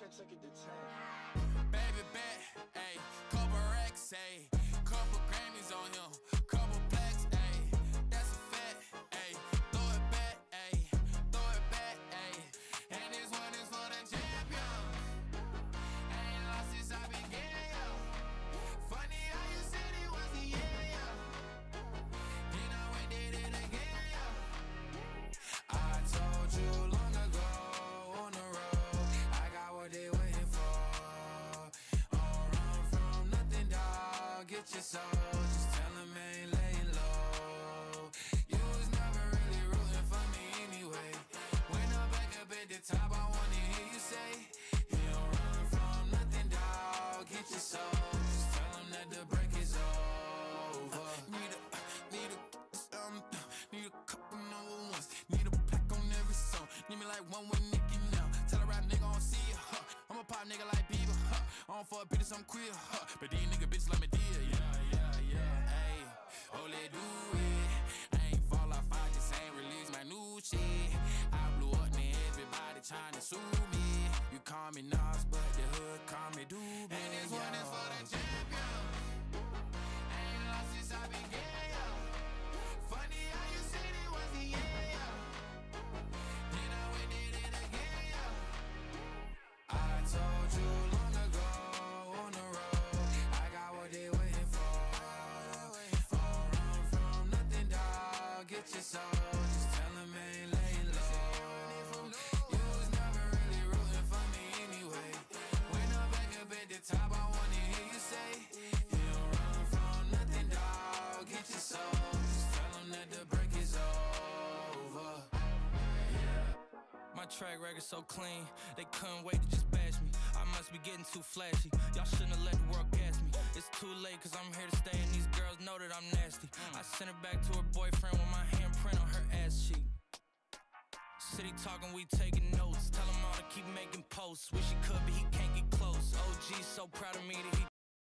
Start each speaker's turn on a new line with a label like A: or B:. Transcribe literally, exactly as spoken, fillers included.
A: Trent took it to ten.
B: Baby bet, ayy, couple racks, ayy, couple Grammys on him, couple plaques, ayy, that's a fact, ayy, throw it back, ayy, throw it back, ayy, and this one is for the champion. Ain't lost since I began, yo. Funny how you said it was the year, yo. Then I went did it again, yo. I told you long ago on the road, I got what they waiting for. Get your soul, just tell him I ain't laying low. You was never really rooting for me anyway. When I'm back up at the top, I wanna hear you say, you don't run from nothing, dawg. Get your soul, just tell him that the break is over. Need a, need a, um, need a couple number ones. Need a plaque on every song. Need me like one with Nicki now. Tell a rap nigga I don't see it, huh. I'm a pop nigga like Bieber, huh. I don't fuck bitches, I'm queer, huh. But these nigga bitches let me deal, yeah, yeah, yeah, ayy. Oh, let do it. I ain't fall off, I just ain't release my new shit. I blew up, man, everybody tryna sue me. You call me Nas, but the hood call me Doobie. And this one is for the champion. Ain't lost since I began, yo. Funny how you said it was the year, yo. Then I went did it again, yo. I told you long ago on the road, I got what they waiting for. Don't run from nothing, dawg. Get your soul, just tell him I ain't laying low. You was never really rooting for me anyway. When I'm back up at the top, I wanna hear you say, you don't run from nothing, dawg. Get your soul, just tell him that the break is over.
C: My track record so clean, they couldn't wait to just bash me. I must be getting too flashy, y'all shouldn't have let the world gas me. It's too late cause I'm here to stay and these girls know that I'm nasty. I sent her back to her boyfriend with my handprint on her ass cheek. City talking, we taking notes. Tell him all to keep making posts. Wish he could, but he can't get close. O G's so proud of me that he